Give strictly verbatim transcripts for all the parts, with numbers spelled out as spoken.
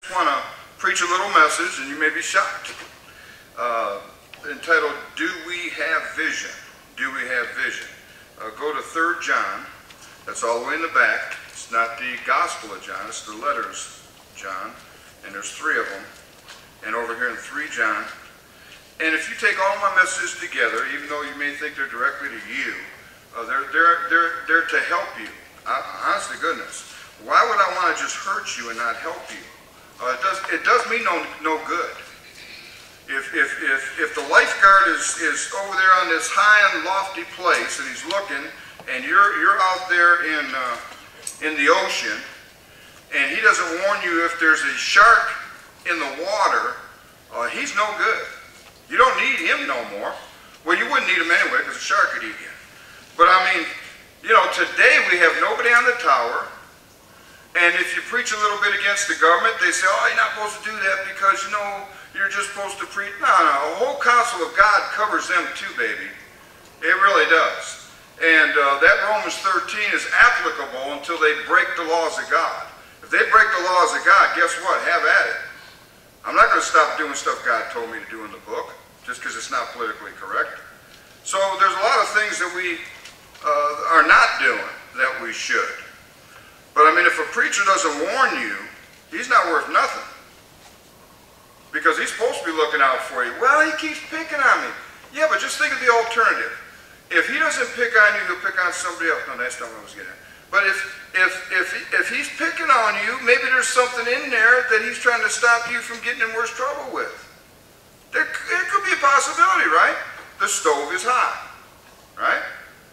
want to preach a little message, and you may be shocked, uh, entitled, Do We Have Vision? Do We Have Vision? Uh, go to Third John. That's all the way in the back. It's not the Gospel of John. It's the letters John. And there's three of them. And over here in three John. And if you take all my messages together, even though you may think they're directly to you, uh, they're, they're, they're, they're to help you. Uh, honest to goodness. Why would I want to just hurt you and not help you? Uh, it, does, it does me no, no good. If, if, if, if the lifeguard is, is over there on this high and lofty place and he's looking, and you're, you're out there in, uh, in the ocean, and he doesn't warn you if there's a shark in the water, uh, he's no good. You don't need him no more. Well, you wouldn't need him anyway because a shark could eat you. But I mean, you know, today we have nobody on the tower. And if you preach a little bit against the government, they say, oh, you're not supposed to do that because, you know, you're just supposed to preach. No, no, the whole counsel of God covers them too, baby. It really does. And uh, that Romans thirteen is applicable until they break the laws of God. If they break the laws of God, guess what? Have at it. I'm not going to stop doing stuff God told me to do in the book just because it's not politically correct. So there's a lot of things that we uh, are not doing that we should. But I mean, if a preacher doesn't warn you, he's not worth nothing. Because he's supposed to be looking out for you. Well, he keeps picking on me. Yeah, but just think of the alternative. If he doesn't pick on you, he'll pick on somebody else. No, that's not what I was getting at. But if, if, if, if he's picking on you, maybe there's something in there that he's trying to stop you from getting in worse trouble with. There, there could be a possibility, right? The stove is hot, right?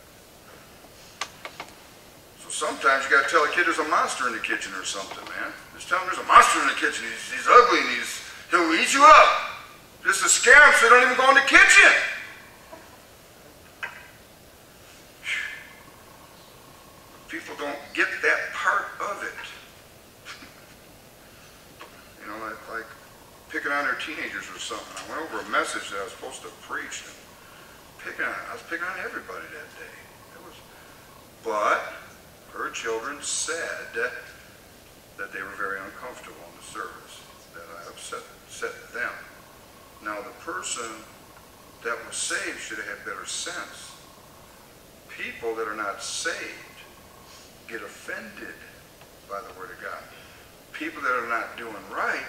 So sometimes you got to tell a kid there's a monster in the kitchen or something, man. Just tell him there's a monster in the kitchen. He's, he's ugly and he's, he'll eat you up. Just to scare him so they don't even go in the kitchen. People don't get that part of it. You know, like, like picking on their teenagers or something. I went over a message that I was supposed to preach, and picking on, I was picking on everybody that day. It was, but her children said that they were very uncomfortable in the service, that I upset, upset them. Now, the person that was saved should have had better sense. People that are not saved get offended by the Word of God. People that are not doing right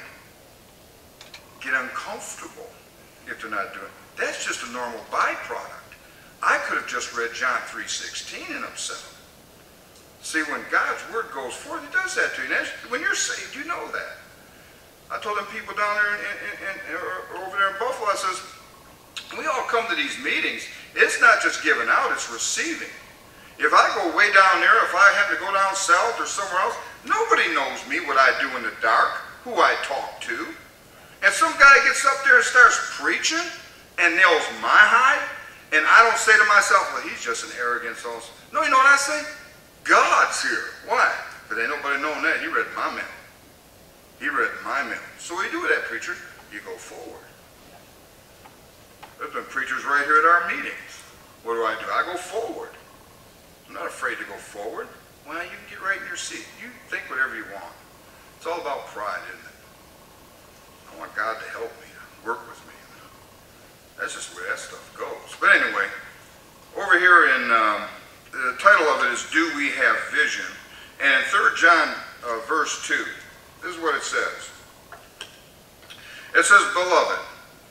get uncomfortable if they're not doing it. That's just a normal byproduct. I could have just read John three sixteen and upset them. See, when God's Word goes forth, He does that to you. And when you're saved, you know that. I told them people down there in, in, in, in, over there in Buffalo, I says, we all come to these meetings. It's not just giving out, it's receiving. If I go way down there, if I have to go down south or somewhere else, nobody knows me, what I do in the dark, who I talk to. And some guy gets up there and starts preaching and nails my hide, and I don't say to myself, well, he's just an arrogant soul. No, you know what I say? God's here. Why? Because ain't nobody knowing that. He read my mail. He read my mail. So what do you do with that, preacher? You go forward. There's been preachers right here at our meetings. What do I do? I go forward. I'm not afraid to go forward. Well, you can get right in your seat. You think whatever you want. It's all about pride, isn't it? I want God to help me, to work with me. That's just the way that stuff goes. But anyway, over here in, um, the title of it is Do We Have Vision? And in Third John uh, verse two, this is what it says. It says, Beloved,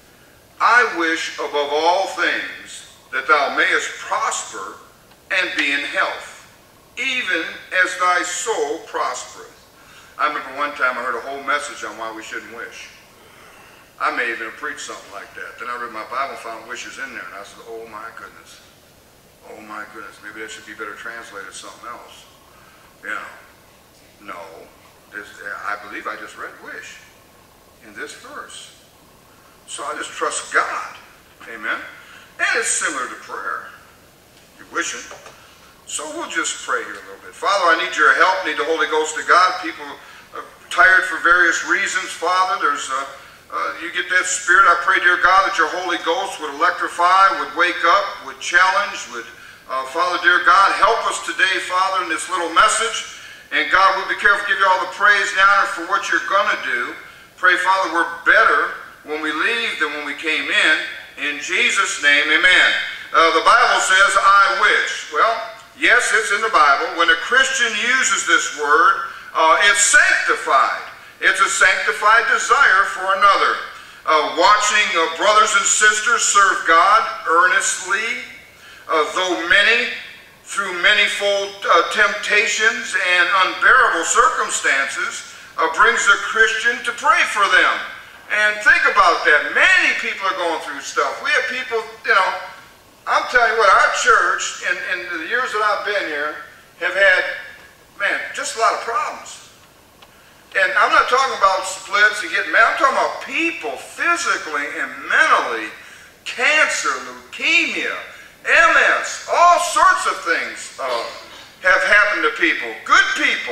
I wish above all things that thou mayest prosper and be in health, even as thy soul prospereth. I remember one time I heard a whole message on why we shouldn't wish. I may even have preached something like that. Then I read my Bible and found wishes in there, and I said, oh my goodness. Oh my goodness, maybe that should be better translated something else. You know, no. This, I believe I just read wish in this verse. So I just trust God. Amen. And it's similar to prayer. You're wishing. So we'll just pray here a little bit. Father, I need your help. I need the Holy Ghost of God. People are tired for various reasons, Father. There's uh, uh, you get that spirit. I pray, dear God, that your Holy Ghost would electrify, would wake up, would challenge, would, uh, Father, dear God, help us today, Father, in this little message. And God, we'll be careful to give you all the praise and honor for what you're going to do. Pray, Father, we're better when we leave than when we came in. In Jesus' name, amen. Uh, the Bible says, I wish. Well, yes, it's in the Bible. When a Christian uses this word, uh, it's sanctified. It's a sanctified desire for another. Uh, watching uh, brothers and sisters serve God earnestly, uh, though many, through manifold uh, temptations and unbearable circumstances, uh, brings a Christian to pray for them. And think about that. Many people are going through stuff. We have people, you know, I'm telling you what, our church, in, in the years that I've been here, have had, man, just a lot of problems. And I'm not talking about splits and getting mad. I'm talking about people physically and mentally, cancer, leukemia, M S, all sorts of things uh, have happened to people, good people.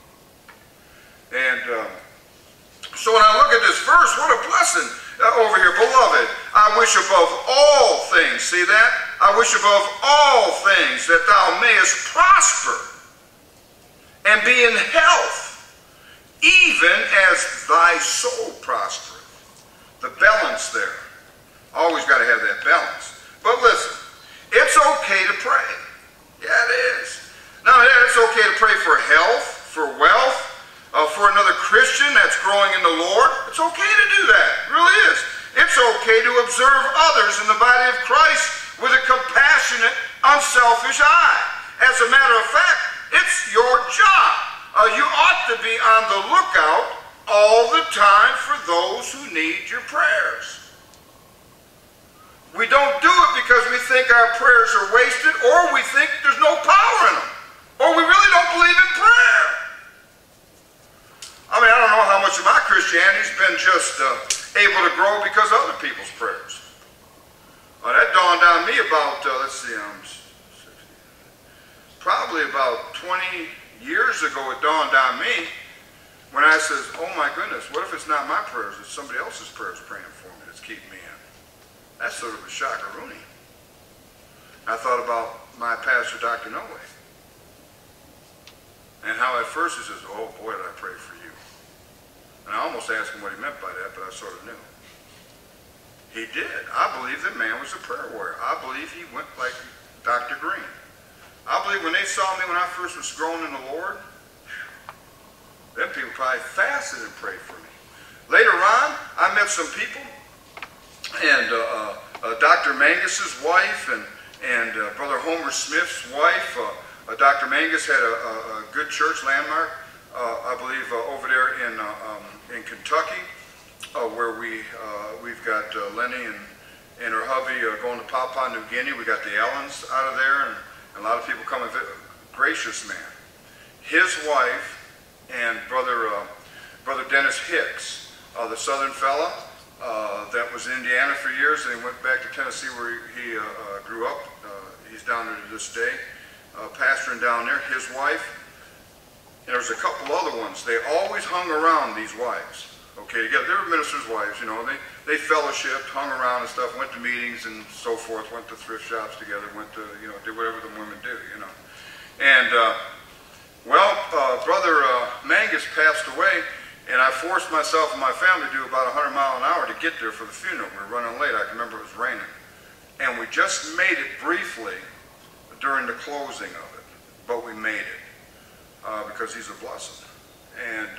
And uh, so when I look at this verse, what a blessing uh, over here. Beloved, I wish above all things, see that? I wish above all things that thou mayest prosper and be in health, even as thy soul prospereth. The balance there. Always got to have that balance. But listen, it's okay to pray. Yeah, it is. Now, it's okay to pray for health, for wealth, uh, for another Christian that's growing in the Lord. It's okay to do that. It really is. It's okay to observe others in the body of Christ with a compassionate, unselfish eye. As a matter of fact, it's your job. Uh, you ought to be on the lookout all the time for those who need your prayers. We don't do it because we think our prayers are wasted, or we think there's no power in them, or we really don't believe in prayer. I mean, I don't know how much of my Christianity's been just uh, able to grow because of other people's prayers. Uh, that dawned on me about, uh, let's see, um, probably about twenty years ago it dawned on me when I says, oh my goodness, what if it's not my prayers, it's somebody else's prayers praying for me that's keeping me in? That's sort of a shockaroonie. I thought about my pastor, Doctor Noe, and how at first he says, oh boy, did I pray for you. And I almost asked him what he meant by that, but I sort of knew. He did. I believe that man was a prayer warrior. I believe he went like Doctor Green. I believe when they saw me when I first was growing in the Lord, them people probably fasted and prayed for me. Later on, I met some people, and uh, uh, uh, Doctor Mangus's wife and, and uh, Brother Homer Smith's wife. Uh, uh, Doctor Mangus had a, a, a good church landmark, uh, I believe, uh, over there in, uh, um, in Kentucky, uh, where we, uh, we've got uh, Lenny and, and her hubby uh, going to Papua New Guinea. We got the Allens out of there, and, and a lot of people coming. Gracious man. His wife and Brother, uh, Brother Dennis Hicks, uh, the Southern fella, Uh, that was in Indiana for years, and he went back to Tennessee where he, he uh, uh, grew up. Uh, he's down there to this day, uh, pastoring down there. His wife, and there's a couple other ones. They always hung around these wives. Okay, together. They were ministers' wives, you know. They they fellowshipped, hung around and stuff, went to meetings and so forth, went to thrift shops together, went to, you know, did whatever the women do, you know. And uh, well, uh, Brother uh, Mangus passed away. And I forced myself and my family to do about one hundred miles an hour to get there for the funeral. We were running late. I can remember it was raining. And we just made it briefly during the closing of it. But we made it uh, because he's a blessing. And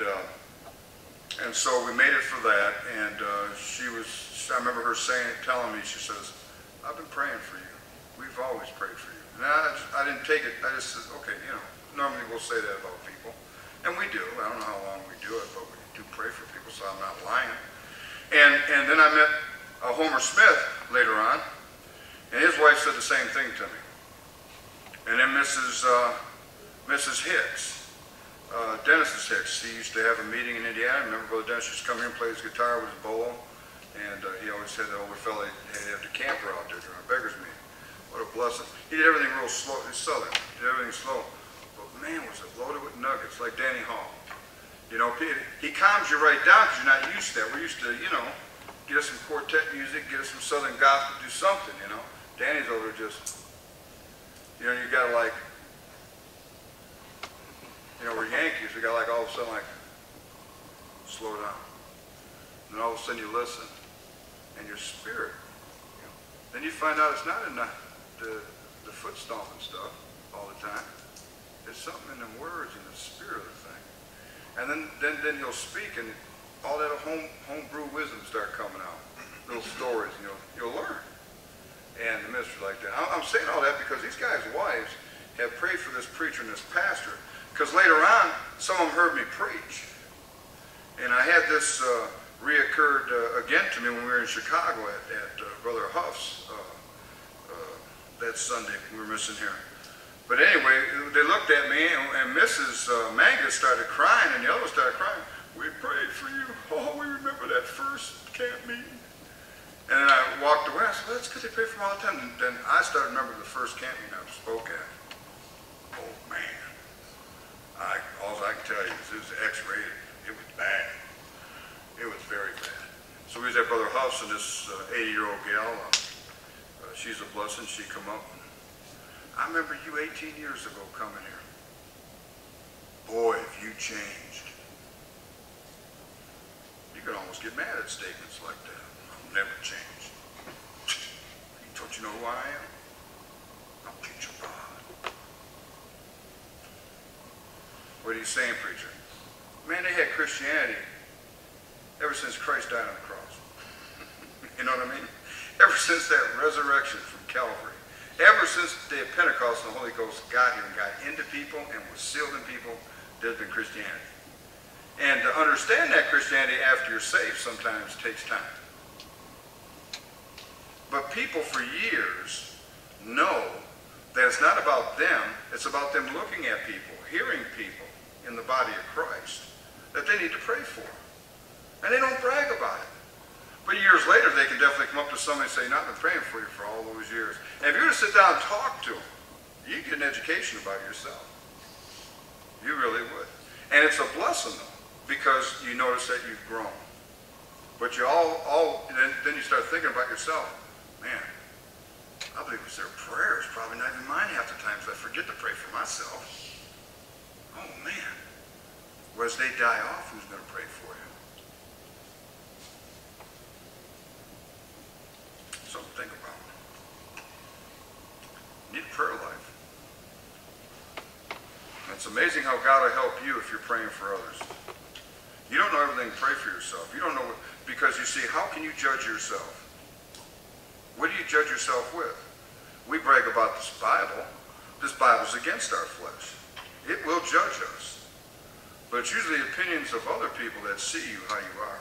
uh, and so we made it for that. And uh, she was, I remember her saying, telling me, she says, I've been praying for you. We've always prayed for you. And I, just, I didn't take it. I just said, okay, you know, normally we'll say that about people. And we do. I don't know how long we do it, but we do pray for people, so I'm not lying. And and then I met uh, Homer Smith later on, and his wife said the same thing to me. And then Missus Uh, Missus Hicks, uh, Dennis's Hicks, he used to have a meeting in Indiana. Remember, Brother Dennis used to come here and play his guitar with his bolo, and uh, he always had the older fella, he'd have the camper out there during a beggar's meeting. What a blessing. He did everything real slow. He's Southern. He did everything slow. But man, was it loaded with nuggets, like Danny Hall. You know, he, he calms you right down because you're not used to that. We're used to, you know, get us some quartet music, get us some Southern gospel, do something, you know. Danny's over just, you know, you gotta like, You know, we're Yankees, we got like all of a sudden like, slow down. And then all of a sudden you listen, and your spirit, you know, then you find out it's not in the, the, the foot stomping stuff all the time. It's something in the words and the spirit of the thing. And then, then, then he'll speak, and all that home, homebrew wisdom start coming out. Little stories, you know, you'll learn. And the ministry like that. I'm saying all that because these guys' wives have prayed for this preacher and this pastor, because later on, some of them heard me preach. And I had this uh, reoccurred uh, again to me when we were in Chicago at, at uh, Brother Huff's uh, uh, that Sunday we were missing here. But anyway, they looked at me, and, and Missus Uh, Mangus started crying, and the other one started crying. We prayed for you. Oh, we remember that first camp meeting. And then I walked away. I said, well, that's because they pray for me all the time. And then I started remembering the first camp meeting I spoke at. Oh, man. I, all I can tell you is it was X-rated. It was bad. It was very bad. So we was at Brother Huff's, and this eighty-year-old gal, uh, uh, she's a blessing. She come up. And I remember you eighteen years ago coming here. Boy, have you changed. You could almost get mad at statements like that. I've never changed. Don't you know who I am? I'm preacher Bob. What are you saying, preacher? Man, they had Christianity ever since Christ died on the cross. You know what I mean? Ever since that resurrection from Calvary. Ever since the day of Pentecost and the Holy Ghost got here and got into people and was sealed in people, there's been Christianity. And to understand that Christianity after you're saved sometimes takes time. But people for years know that it's not about them, it's about them looking at people, hearing people in the body of Christ that they need to pray for. And they don't brag about it. But years later, they can definitely come up to somebody and say, "I've been praying for you for all those years." And if you were to sit down and talk to them, you get an education about yourself. You really would. And it's a blessing, though, because you notice that you've grown. But you all, all then, then you start thinking about yourself. Man, I believe it's their prayers, probably not even mine half the times. I forget to pray for myself. Oh, man. Whereas they die off, who's going to pray for you? Something to think about. You need a prayer life. And it's amazing how God will help you if you're praying for others. You don't know everything, pray for yourself. You don't know, what, because you see, how can you judge yourself? What do you judge yourself with? We brag about this Bible. This Bible's against our flesh. It will judge us. But it's usually opinions of other people that see you how you are.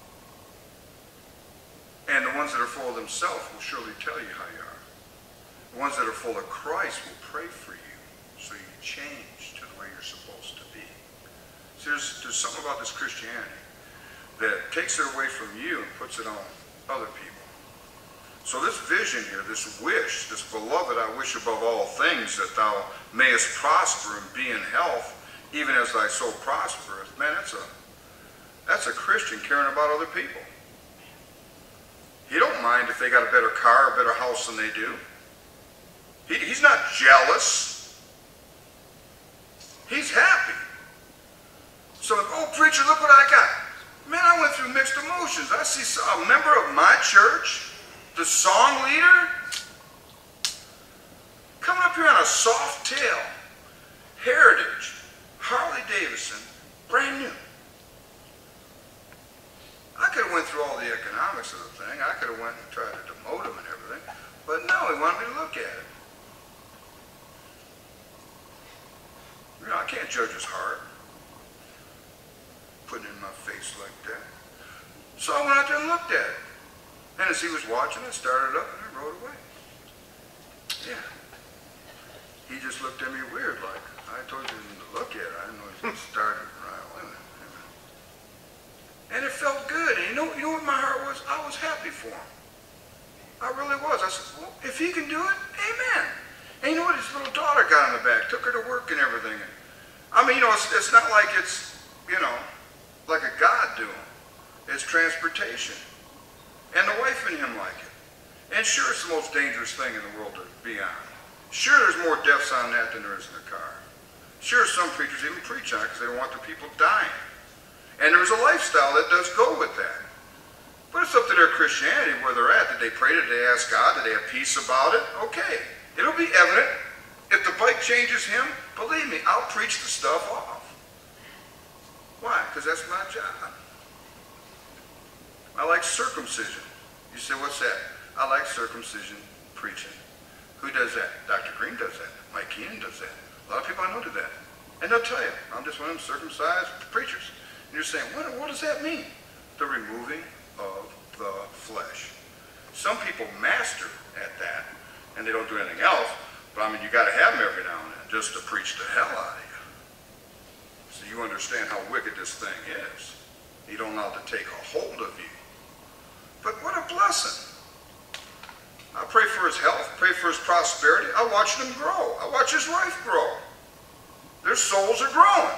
And the ones that are full of themselves will surely tell you how you are. The ones that are full of Christ will pray for you so you change to the way you're supposed to be. See, there's, there's something about this Christianity that takes it away from you and puts it on other people. So this vision here, this wish, this beloved, I wish above all things that thou mayest prosper and be in health, even as thy soul prospereth. Man, that's a, that's a Christian caring about other people. He don't mind if they got a better car, a better house than they do. He, he's not jealous. He's happy. So, oh, preacher, look what I got. Man, I went through mixed emotions. I see a member of my church, the song leader, coming up here on a soft tail, Heritage, Harley Davidson, brand new. I could have went through all the economics of the thing. I could have went and tried to demote him and everything. But no, he wanted me to look at it. You know, I can't judge his heart. Putting it in my face like that. So I went out there and looked at it. And as he was watching, I started up and I rode away. Yeah. He just looked at me weird, like, I told you to look at it. I didn't know he started right away. And it felt good. And you know, you know what my heart was? I was happy for him. I really was. I said, well, if he can do it, amen. And you know what? His little daughter got on the back, took her to work and everything. I mean, you know, it's, it's not like it's, you know, like a God doing. It's transportation. And the wife and him like it. And sure, it's the most dangerous thing in the world to be on. Sure, there's more deaths on that than there is in the car. Sure, some preachers even preach on it because they don't want the people dying. And there's a lifestyle that does go with that. But it's up to their Christianity where they're at. Did they pray? Did they ask God? Did they have peace about it? Okay. It'll be evident. If the bike changes him, believe me, I'll preach the stuff off. Why? Because that's my job. I like circumcision. You say, what's that? I like circumcision preaching. Who does that? Doctor Green does that. Mike Keenan does that. A lot of people I know do that. And they'll tell you, I'm just one of them circumcised preachers. And you're saying, what, what does that mean? The removing of the flesh. Some people master at that, and they don't do anything else. But I mean, you got to have them every now and then just to preach the hell out of you. So you understand how wicked this thing is. You don't allow it to take a hold of you. But what a blessing. I pray for his health, pray for his prosperity. I watch him grow. I watch his wife grow. Their souls are growing.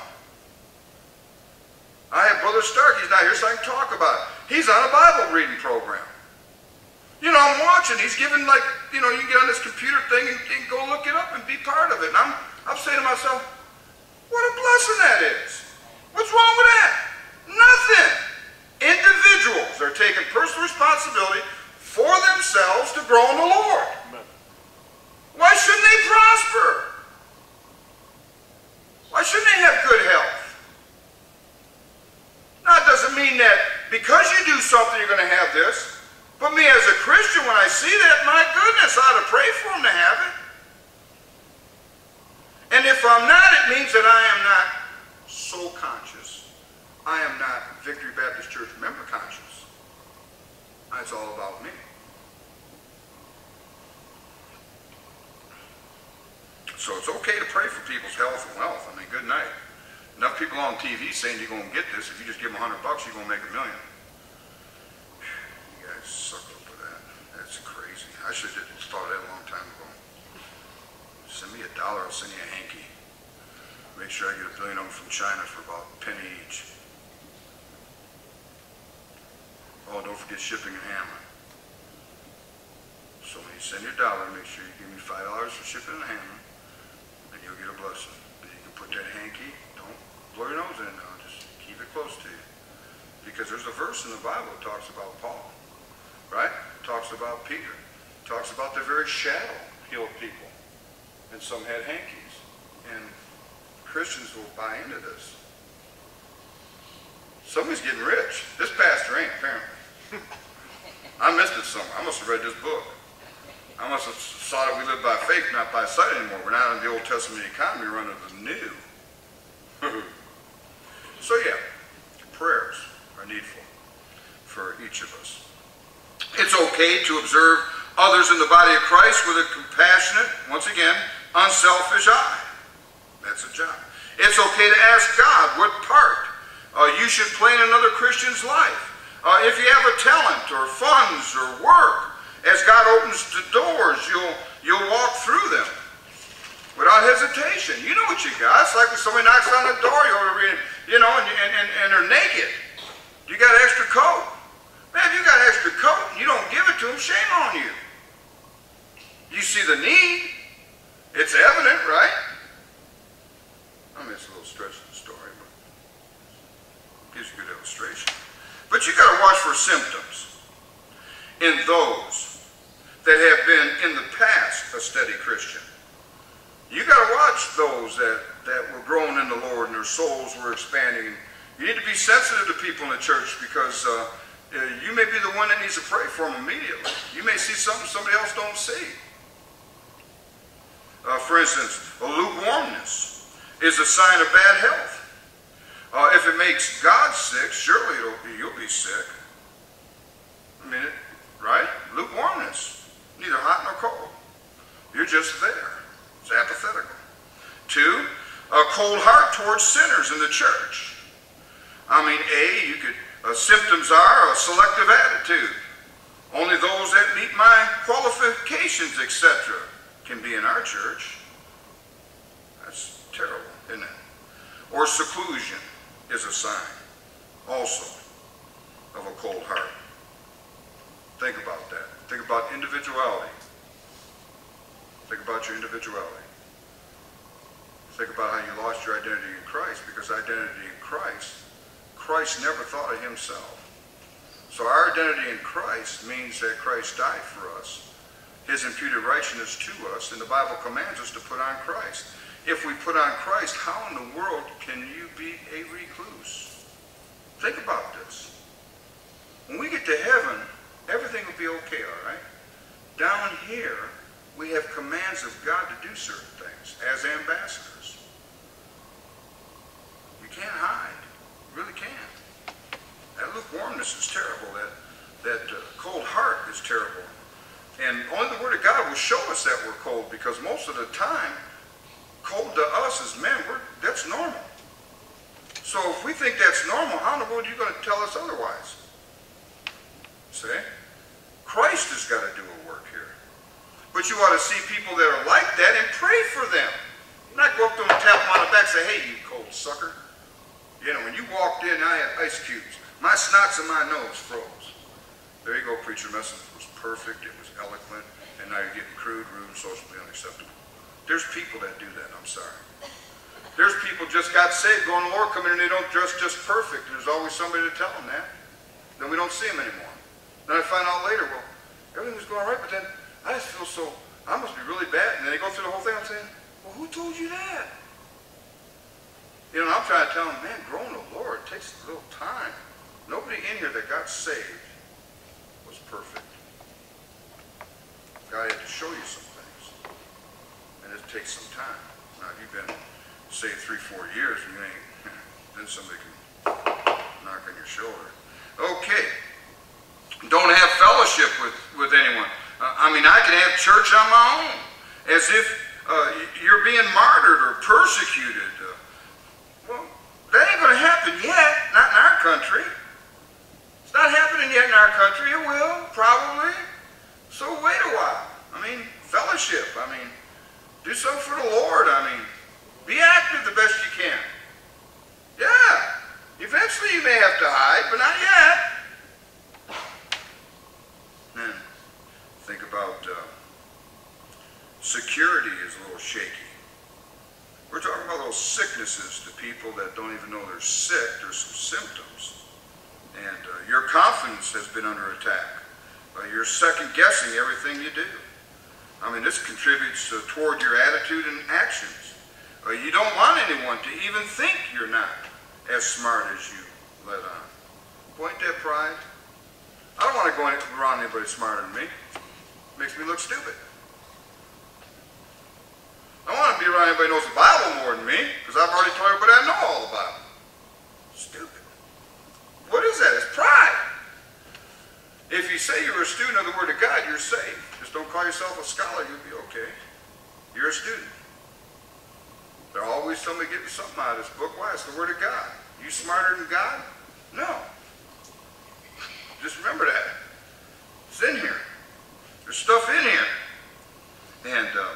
I have Brother Stark. He's not here, so I can talk about it. He's on a Bible reading program. You know, I'm watching. He's giving, like, you know, you can get on this computer thing and, and go look it up and be part of it. And I'm, I'm saying to myself, what a blessing that is. What's wrong with that? Nothing. Individuals are taking personal responsibility for themselves to grow in the Lord. Why shouldn't they prosper? Why shouldn't they have good health? Now, it doesn't mean that because you do something you're going to have this. But me as a Christian, when I see that, my goodness, I ought to pray for them to have it. And if I'm not, it means that I am not soul conscious. I am not Victory Baptist Church member conscious. It's all about me. So it's okay to pray for people's health and wealth. I mean, good night. Enough people on T V saying you're going to get this. If you just give them a hundred bucks, you're going to make a million. You guys suck up for that. That's crazy. I should have thought of that a long time ago. Send me a dollar, I'll send you a hanky. Make sure I get a billion of them from China for about a penny each. Oh, don't forget shipping and handling. So when you send your dollar, make sure you give me five dollars for shipping and handling, and you'll get a blessing. Then you can put that hanky, don't blow your nose in now, just keep it close to you. Because there's a verse in the Bible that talks about Paul, right? It talks about Peter. It talks about the very shadow healed people. And some had hankies. And Christians will buy into this. Somebody's getting rich. This pastor ain't, apparently. I missed it somewhere. I must have read this book. I must have saw that we live by faith, not by sight anymore. We're not in the Old Testament economy, we're under the new. So yeah, prayers are needful for each of us. It's okay to observe others in the body of Christ with a compassionate, once again, unselfish eye. That's a job. It's okay to ask God what part uh, you should play in another Christian's life. Uh, if you have a talent or funds or work, as God opens the doors, you'll, you'll walk through them without hesitation. You know what you got. It's like when somebody knocks on the door, you're, you know, and, and, and, and they're naked. You got an extra coat. Man, if you got an extra coat and you don't give it to them, shame on you. You see the need. It's evident, right? I mean, it's a little stretch of the story, but it gives you a good illustration. But you got to watch for symptoms in those that have been in the past a steady Christian. You got to watch those that, that were growing in the Lord and their souls were expanding. You need to be sensitive to people in the church because uh, you may be the one that needs to pray for them immediately. You may see something somebody else don't see. Uh, for instance, a lukewarmness is a sign of bad health. Uh, if it makes God sick, surely it'll, you'll be sick. I mean, it, right? Lukewarmness, neither hot nor cold. You're just there. It's apathetical. Two, a cold heart towards sinners in the church. I mean, A, you could, uh, symptoms are a selective attitude. Only those that meet my qualifications, et cetera, can be in our church. That's terrible, isn't it? Or seclusion is a sign also of a cold heart. Think about that. Think about individuality. Think about your individuality. Think about how you lost your identity in Christ, because identity in Christ, Christ never thought of himself. So our identity in Christ means that Christ died for us. His imputed righteousness to us, and the Bible commands us to put on Christ. If we put on Christ, how in the world can you be a recluse? Think about this. When we get to heaven, everything will be okay, all right? Down here, we have commands of God to do certain things as ambassadors. You can't hide. You really can't. That lukewarmness is terrible. That, that uh, cold heart is terrible. And only the Word of God will show us that we're cold, because most of the time, cold to us as men, we're, that's normal. So if we think that's normal, how in the world are you going to tell us otherwise? See? Christ has got to do a work here. But you ought to see people that are like that and pray for them. Not go up to them and tap them on the back and say, hey, you cold sucker. You know, when you walked in, I had ice cubes. My snots and my nose froze. There you go, preacher. Message was perfect. It was eloquent. And now you're getting crude, rude, and socially unacceptable. There's people that do that. I'm sorry. There's people just got saved, going to the Lord, come in and they don't dress just perfect. There's always somebody to tell them that. Then we don't see them anymore. Then I find out later, well, everything was going right, but then I just feel so, I must be really bad. And then they go through the whole thing. I'm saying, well, who told you that? You know, I'm trying to tell them, man, growing the Lord takes a little time. Nobody in here that got saved was perfect. God had to show you some things. And it takes some time. Now, if you've been saved three, four years, and you ain't, then somebody can knock on your shoulder. Okay. Don't have fellowship with, with anyone. Uh, I mean, I can have church on my own. As if uh, you're being martyred or persecuted. Uh, well, that ain't going to happen yet. Not in our country. It's not happening yet in our country. It will, probably. So wait a while. I mean, fellowship. I mean, do something for the Lord. I mean, be active the best you can. Yeah. Eventually you may have to hide, but not yet. Then think about uh, security is a little shaky. We're talking about those sicknesses to people that don't even know they're sick. There's some symptoms. And uh, your confidence has been under attack. Uh, you're second-guessing everything you do. I mean, this contributes uh, toward your attitude and actions. Uh, you don't want anyone to even think you're not as smart as you let on. Point that pride. I don't want to go around anybody smarter than me. It makes me look stupid. I don't want to be around anybody who knows the Bible more than me, because I've already told everybody I know all the Bible. Stupid. What is that? It's pride. If you say you're a student of the Word of God, you're saved. Just don't call yourself a scholar, you'll be okay. You're a student. There's always somebody getting something out of this book. Why? It's the Word of God. You smarter than God? No. Just remember that. It's in here. There's stuff in here. And uh,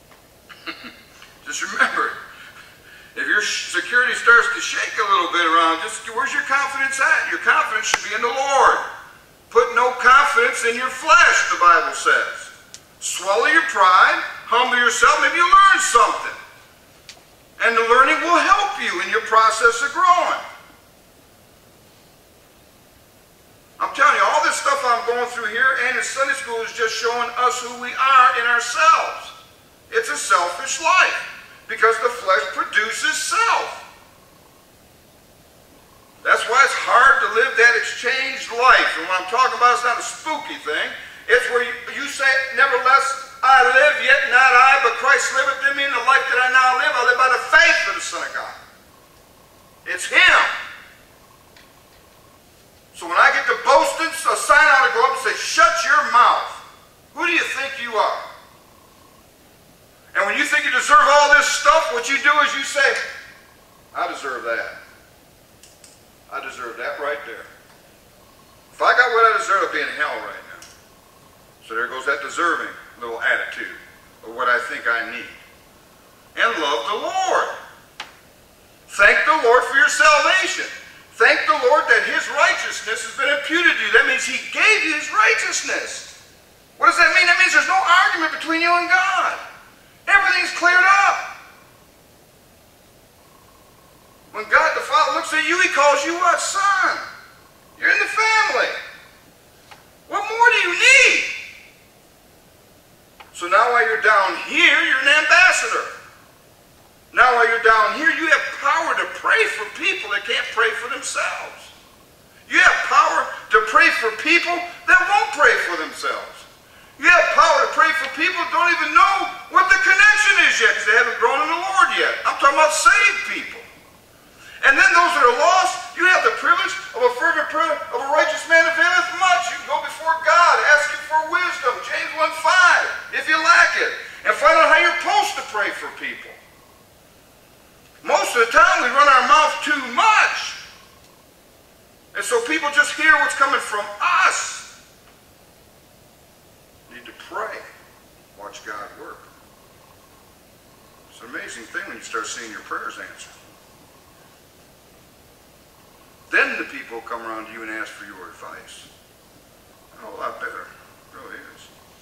just remember, if your security starts to shake a little bit around, just where's your confidence at? Your confidence should be in the Lord. Put no confidence in your flesh, the Bible says. Swallow your pride, humble yourself, maybe you learn something. And the learning will help you in your process of growing. I'm telling you, all this stuff I'm going through here and in Sunday school is just showing us who we are in ourselves. It's a selfish life because the flesh produces self. That's why it's hard to live that exchanged life. And what I'm talking about is not a spooky thing. It's where you, you say, nevertheless, I live, yet not I, but Christ liveth in me, and the life that I now live, I live by the faith of the Son of God. It's Him. So when I get to boasting, a sign ought to go up and say, shut your mouth. Who do you think you are? And when you think you deserve all this stuff, what you do is you say, I deserve that. I deserve that right there. If I got what I deserve, I'd be in hell right now. So there goes that deserving little attitude of what I think I need. And love the Lord. Thank the Lord for your salvation. Thank the Lord that His righteousness has been imputed to you. That means He gave you His righteousness. What does that mean? That means there's no argument between you and God. Everything's cleared up. When God the Father looks at you, he calls you what? Son. You're in the family. What more do you need? So now while you're down here, you're an ambassador. Now while you're down here, you have power to pray for people that can't pray for themselves. You have power to pray for people that won't pray for themselves. You have power to pray for people that don't even know what the connection is yet because they haven't grown in the Lord yet. I'm talking about saved people. And then those that are lost, you have the privilege of a fervent prayer of a righteous man availeth much. You can go before God, ask him for wisdom, James one five, if you lack it, and find out how you're supposed to pray for people. Most of the time we run our mouth too much. And so people just hear what's coming from us. You need to pray. Watch God work. It's an amazing thing when you start seeing your prayers answered. Then the people come around to you and ask for your advice. A whole lot better. It really is.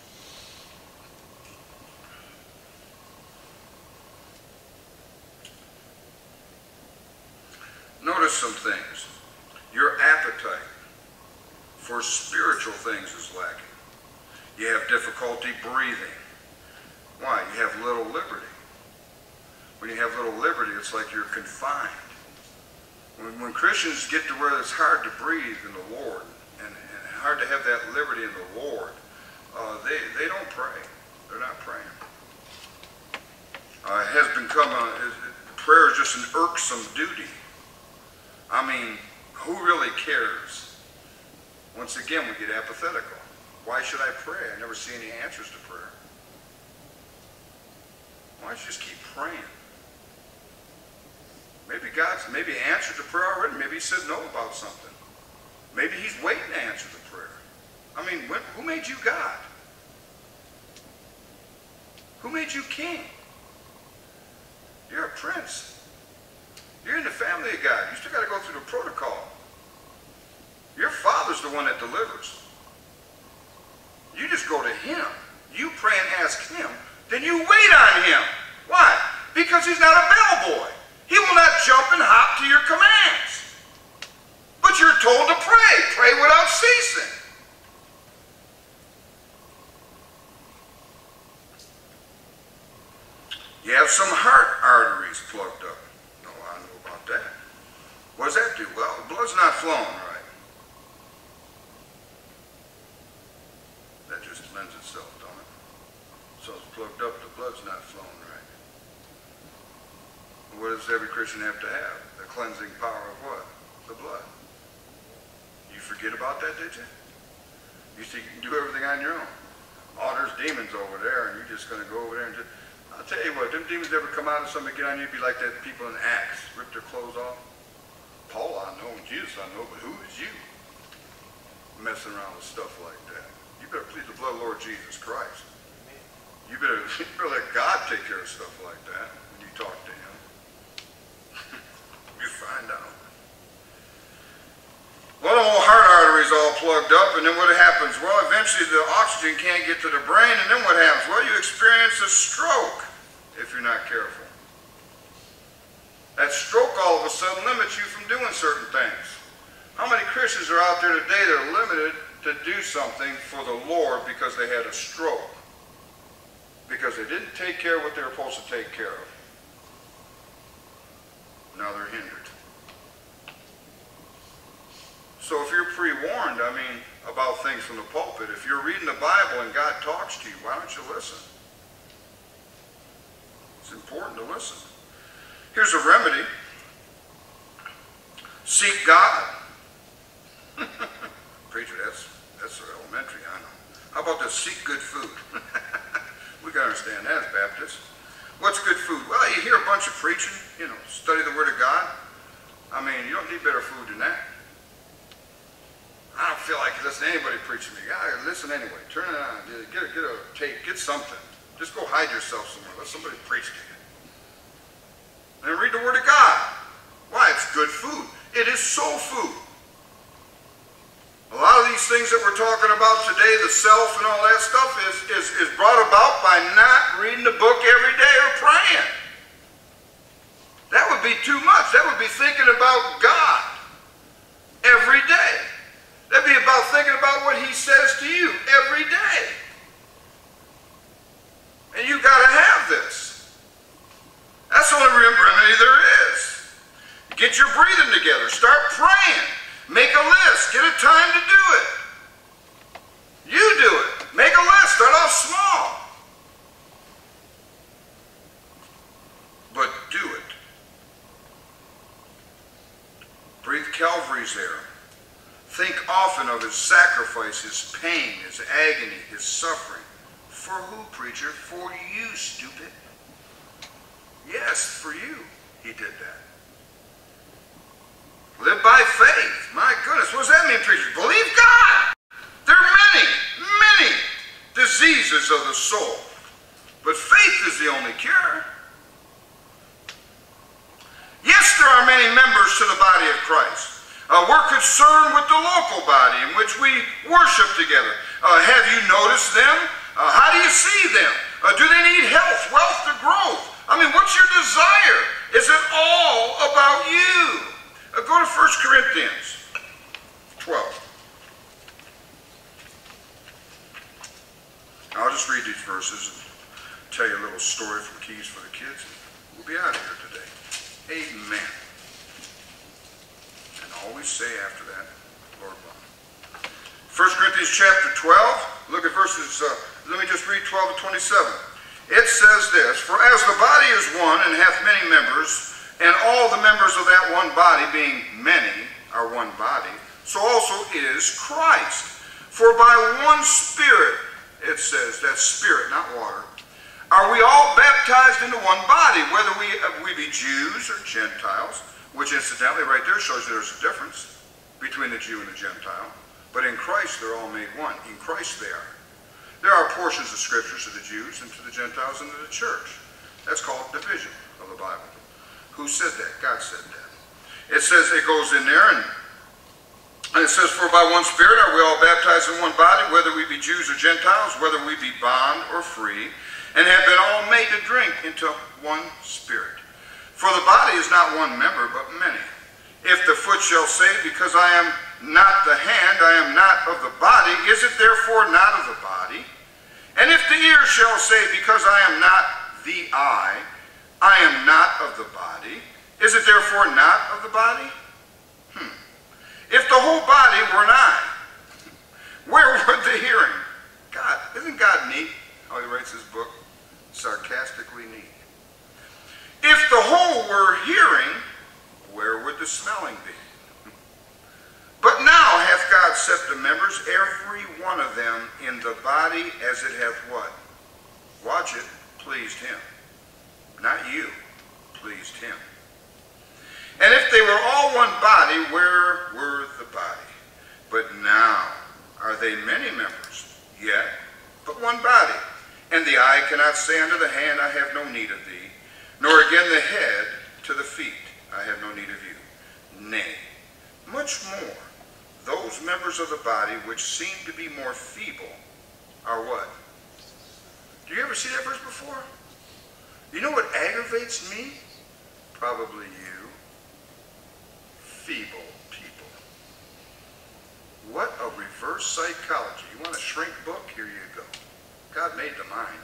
Notice some things. Your appetite for spiritual things is lacking. You have difficulty breathing. Why? You have little liberty. When you have little liberty, it's like you're confined. When, when Christians get to where it's hard to breathe in the Lord and, and hard to have that liberty in the Lord, uh, they, they don't pray. They're not praying. Uh, it has become a, it, prayer is just an irksome duty. I mean, who really cares? Once again, we get apathetical. Why should I pray? I never see any answers to prayer. Why don't you just keep praying? Maybe God's maybe answered the prayer already. Maybe he said no about something. Maybe he's waiting to answer the prayer. I mean, when, who made you God? Who made you king? You're a prince. You're in the family of God. You still got to go through the protocol. Your Father's the one that delivers. You just go to him. You pray and ask him. Then you wait on him. Why? Because he's not a bellboy. He will not jump and hop to your commands. But you're told to pray. Pray without ceasing. You have some heart arteries plugged up. No, I know about that. What does that do? Well, the blood's not flowing right. That just lends itself, don't it? So it's plugged up, the blood's not flowing right. What does every Christian have to have? The cleansing power of what? The blood. You forget about that, did you? You think you can do everything on your own. Oh, there's demons over there, and you're just going to go over there and just... I'll tell you what, them demons ever come out and somebody get on you, be like that people in Acts, rip their clothes off. Paul I know, Jesus I know, but who is you? Messing around with stuff like that. You better plead the blood of Lord Jesus Christ. You better, you better let God take care of stuff like that when you talk to him. You find out. Well, the whole heart artery's all plugged up, and then what happens? Well, eventually the oxygen can't get to the brain, and then what happens? Well, you experience a stroke if you're not careful. That stroke all of a sudden limits you from doing certain things. How many Christians are out there today that are limited to do something for the Lord because they had a stroke? Because they didn't take care of what they were supposed to take care of. Now they're hindered. So if you're pre-warned, I mean, about things from the pulpit, if you're reading the Bible and God talks to you, why don't you listen? It's important to listen. Here's a remedy. Seek God. Preacher, that's, that's elementary, I know. How about this? Seek good food. We got to understand that as Baptists. What's good food? Well, you hear a bunch of preaching, you know, study the Word of God. I mean, you don't need better food than that. I don't feel like listening to anybody preaching to me. Yeah, listen anyway. Turn it on. Get a, get a tape. Get something. Just go hide yourself somewhere. Let somebody preach to you. And then read the Word of God. Why? It's good food. It is soul food. A lot of these things that we're talking about today, the self and all that stuff, is, is, is brought about by not reading the book every day or praying. That would be too much. That would be thinking about God every day. That'd be about thinking about what he says to you every day. And you got to have this. That's the only remedy there is. Get your breathing together. Start praying. Make a list. Get a time to do it. You do it. Make a list. Start off small. But do it. Breathe Calvary's there. Think often of his sacrifice, his pain, his agony, his suffering. For who, preacher? For you, stupid. Yes, for you, he did that. Live by faith. My goodness, what does that mean, preacher? Believe God. There are many, many diseases of the soul. But faith is the only cure. Yes, there are many members to the body of Christ. Uh, we're concerned with the local body in which we worship together. Uh, have you noticed them? Uh, how do you see them? Uh, do they need health, wealth, or growth? I mean, what's your desire? Is it all about you? Uh, go to First Corinthians twelve. I'll just read these verses and tell you a little story from Keys for the Kids. We'll be out of here today. Amen. And always say after that, Lord willing. First Corinthians chapter twelve, look at verses, uh, let me just read twelve to twenty-seven. It says this, for as the body is one and hath many members, and all the members of that one body, being many, are one body, so also is Christ. For by one Spirit, it says, that's Spirit, not water, are we all baptized into one body, whether we, uh, we be Jews or Gentiles, which incidentally right there shows you there's a difference between the Jew and the Gentile. But in Christ they're all made one. In Christ they are. There are portions of Scriptures to the Jews and to the Gentiles and to the church. That's called division of the Bible. Who said that? God said that. It says, it goes in there and, and it says, for by one Spirit are we all baptized in one body, whether we be Jews or Gentiles, whether we be bond or free, and have been all made to drink into one Spirit. For the body is not one member, but many. If the foot shall say, because I am not the hand, I am not of the body, is it therefore not of the body? And if the ear shall say, because I am not the eye, I am not of the body, is it therefore not of the body? Hmm. If the whole body were an eye, where would the hearing? God, isn't God neat how he writes his book? Sarcastically neat. If the whole were hearing, where would the smelling be? But now hath God set the members, every one of them, in the body as it hath what? Watch it, pleased him. Not you, pleased him. And if they were all one body, where were the body? But now are they many members, yet but one body. And the eye cannot say unto the hand, I have no need of thee, nor again the head to the feet, I have no need of you. Nay, much more, those members of the body which seem to be more feeble are what? Do you ever see that verse before? You know what aggravates me? Probably you. Feeble people. What a reverse psychology. You want a shrink book? Here you go. God made the mind.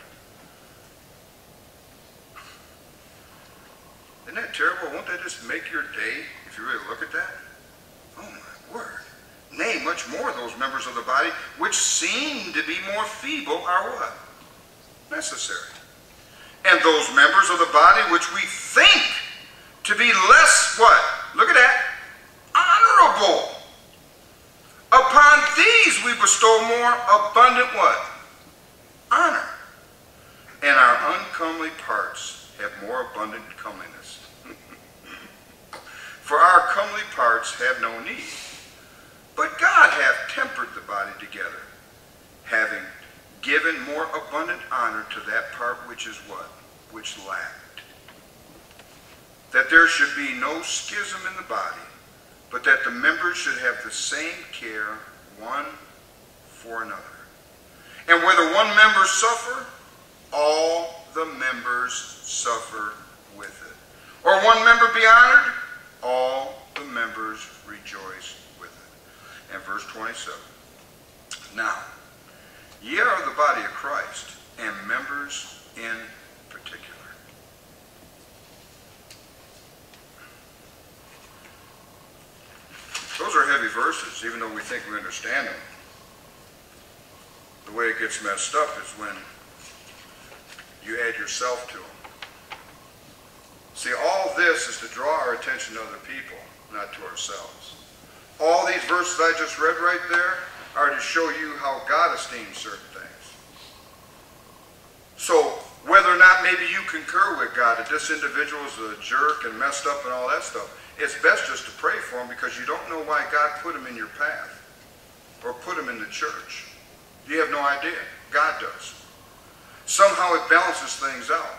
Isn't that terrible? Won't that just make your day if you really look at that? Oh my word. Nay, much more those members of the body which seem to be more feeble are what? Necessary. And those members of the body which we think to be less what? Look at that. Honorable. Upon these we bestow more abundant what? Honor. And our uncomely parts have more abundant comeliness. For our comely parts have no need. But God hath tempered the body together, having given more abundant honor to that part which is what? Which lacked. That there should be no schism in the body, but that the members should have the same care one for another. And whether one member suffer, all the members suffer with it. or one member be honored? All the members rejoice with it. And verse twenty-seven. Now, ye are the body of Christ, and members in particular. Those are heavy verses, even though we think we understand them. The way it gets messed up is when you add yourself to them. See, all this is to draw our attention to other people, not to ourselves. All these verses I just read right there are to show you how God esteems certain things. So, whether or not maybe you concur with God that this individual is a jerk and messed up and all that stuff, it's best just to pray for him, because you don't know why God put him in your path or put him in the church. You have no idea. God does. Somehow it balances things out.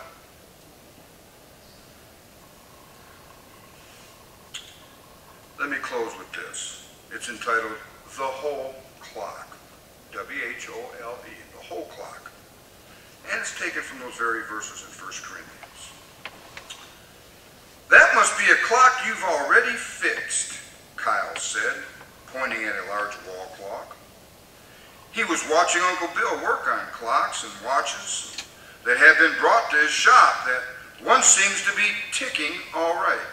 Let me close with this. It's entitled The Whole Clock. W H O L E. The Whole Clock. And it's taken from those very verses in First Corinthians. That must be a clock you've already fixed, Kyle said, pointing at a large wall clock. He was watching Uncle Bill work on clocks and watches that had been brought to his shop. That one seems to be ticking all right.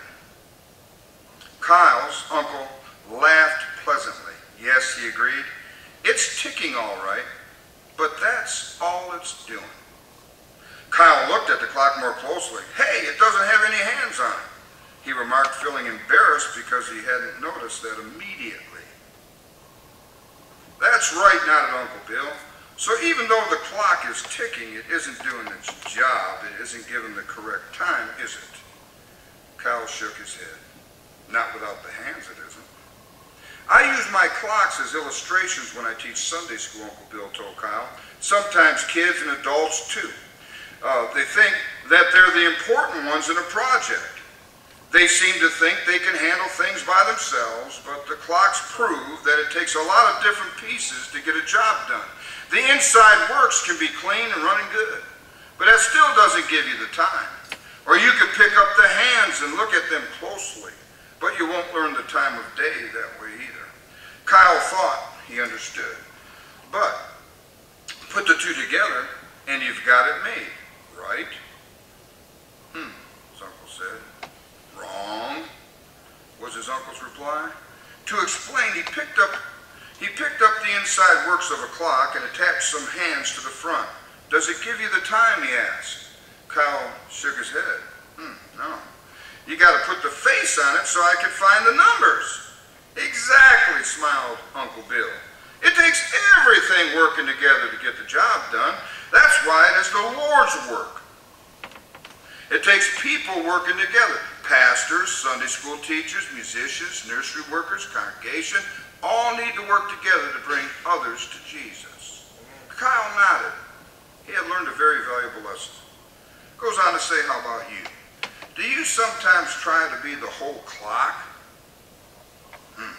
Kyle's uncle laughed pleasantly. Yes, he agreed, it's ticking all right, but that's all it's doing. Kyle looked at the clock more closely. Hey, it doesn't have any hands on it, he remarked, feeling embarrassed because he hadn't noticed that immediately. That's right, nodded Uncle Bill. So even though the clock is ticking, it isn't doing its job. It isn't giving the correct time, is it? Kyle shook his head. Not without the hands, it isn't. I use my clocks as illustrations when I teach Sunday school, Uncle Bill told Kyle. Sometimes kids and adults, too. Uh, they think that they're the important ones in a project. They seem to think they can handle things by themselves, but the clocks prove that it takes a lot of different pieces to get a job done. The inside works can be clean and running good, but that still doesn't give you the time. Or you could pick up the hands and look at them closely, but you won't learn the time of day that way either. Kyle thought he understood, but put the two together and you've got it made, right? Hmm, his uncle said. Wrong, was his uncle's reply. To explain, he picked up he picked up the inside works of a clock and attached some hands to the front. Does it give you the time, he asked. Kyle shook his head. Hmm, no. You got to put the face on it so I can find the numbers. Exactly, smiled Uncle Bill. It takes everything working together to get the job done. That's why it is the Lord's work. It takes people working together. Pastors, Sunday school teachers, musicians, nursery workers, congregation, all need to work together to bring others to Jesus. Kyle nodded. He had learned a very valuable lesson. Goes on to say, how about you? Do you sometimes try to be the whole clock? Hmm.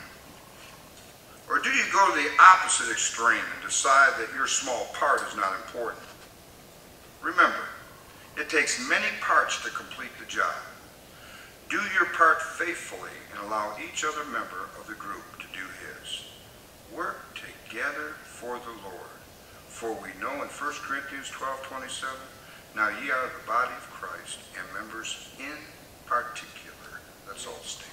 Or do you go to the opposite extreme and decide that your small part is not important? Remember, it takes many parts to complete the job. Do your part faithfully and allow each other member of the group to do his. Work together for the Lord. For we know in First Corinthians twelve twenty-seven, now ye are the body of Christ and members in particular. Let's all stand.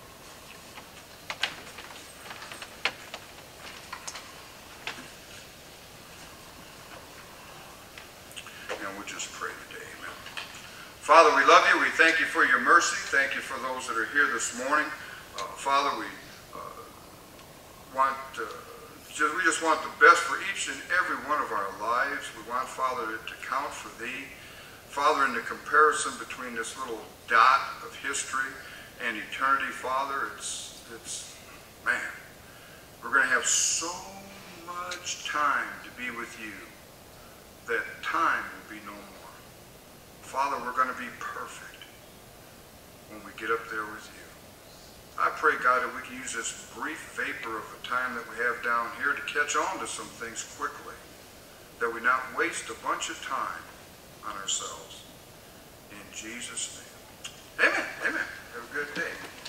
And we'll just pray today. Amen. Father, we love you. We thank you for your mercy. Thank you for those that are here this morning. Uh, Father, we uh, want uh, just, we just want the best for each and every one of our lives. We want, Father, to count for thee. Father, in the comparison between this little dot of history and eternity, Father, it's, it's man, we're going to have so much time to be with you that time will be no more. Father, we're going to be perfect when we get up there with you. I pray, God, that we can use this brief vapor of the time that we have down here to catch on to some things quickly, that we not waste a bunch of time on ourselves. In Jesus' name. Amen. Amen. Have a good day.